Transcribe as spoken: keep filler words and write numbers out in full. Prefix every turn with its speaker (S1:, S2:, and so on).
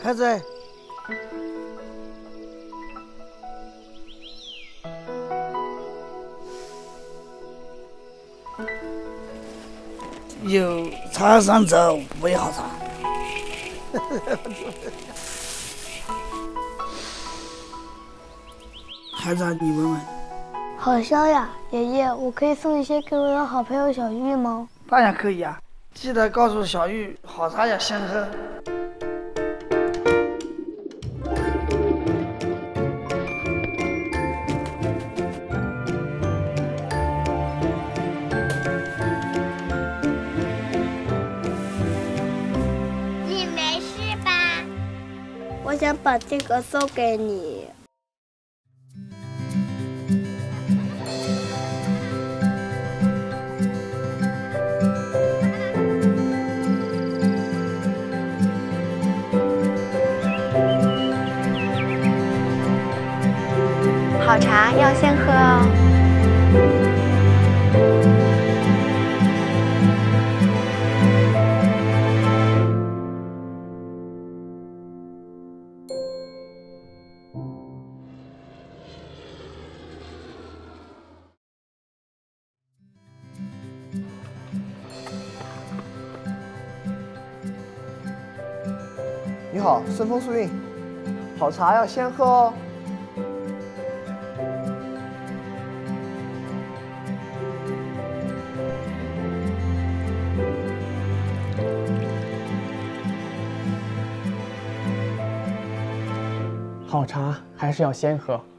S1: 孩子，有茶上走，没好茶。孩子，你闻闻。
S2: 好香呀，爷爷，我可以送一些给我的好朋友小玉吗？
S1: 当然可以呀，记得告诉小玉，好茶要先喝。
S3: 你没事吧？
S2: 我想把这个送给你。
S3: 好茶要先喝哦。
S4: 你好，顺丰速运，好茶要先喝哦。
S5: 好茶还是要先喝。